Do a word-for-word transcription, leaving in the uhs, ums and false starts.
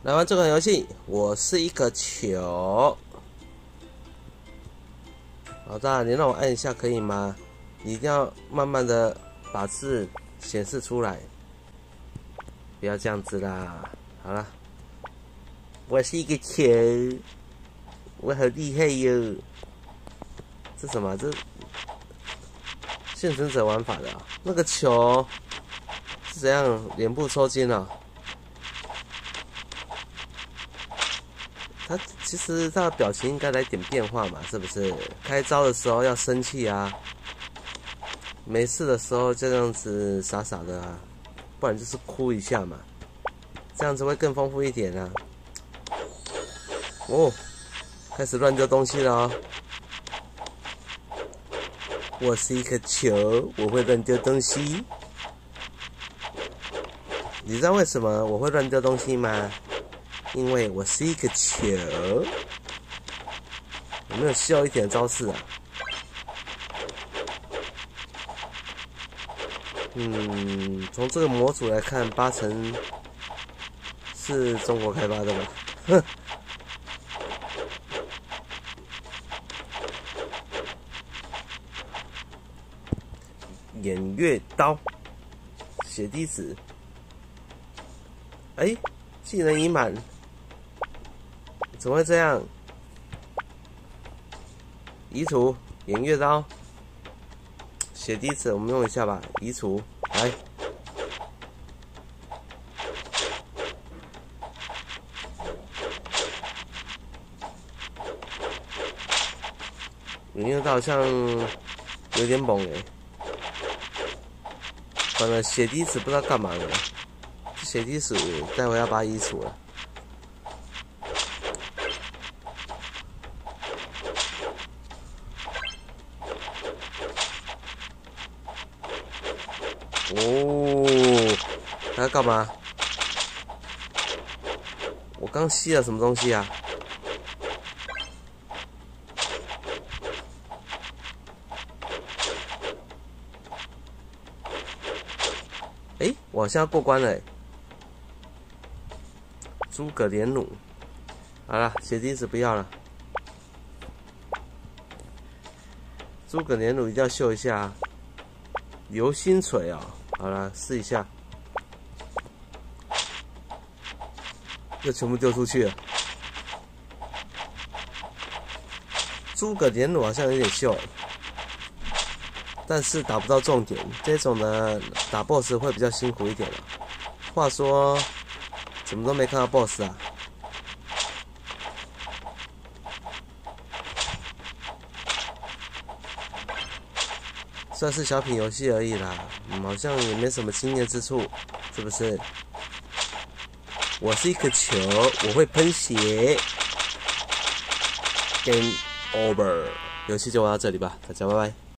来玩这款游戏，我是一个球。老大，你让我按一下可以吗？你一定要慢慢的把字显示出来，不要这样子啦。好了，我是一个球，我好厉害哟。这什么？这幸存者玩法的、啊、那个球是怎样？脸部抽筋了、啊？他其实他的表情应该来点变化嘛，是不是？开招的时候要生气啊，没事的时候这样子傻傻的啊，不然就是哭一下嘛，这样子会更丰富一点啊。哦，开始乱丢东西了哦。我是一颗球，我会乱丢东西。你知道为什么我会乱丢东西吗？因为我是一个球。有没有秀一点招式啊？嗯，从这个模组来看，八成是中国开发的吧？哼。偃月刀，血滴子。哎，技能已满，怎么会这样？移除偃月刀，血滴子，我们用一下吧。移除，来。偃月刀好像有点猛哎、欸。反正血滴子不知道干嘛的，血滴子待会要把它移除了。哦，他要干嘛？我刚吸了什么东西啊？哎，我好像要过关了哎！诸葛连弩，好了，血滴子不要了。诸葛连弩一定要秀一下、啊。流星锤啊、哦，好了，试一下。又全部丢出去了。诸葛连弩好像有点秀哎。但是打不到重点，这种呢打 boss 会比较辛苦一点了。话说，怎么都没看到 boss 啊？算是小品游戏而已啦，嗯，好像也没什么惊艳之处，是不是？我是一颗球，我会喷血。Game over， 游戏就玩到这里吧，大家拜拜。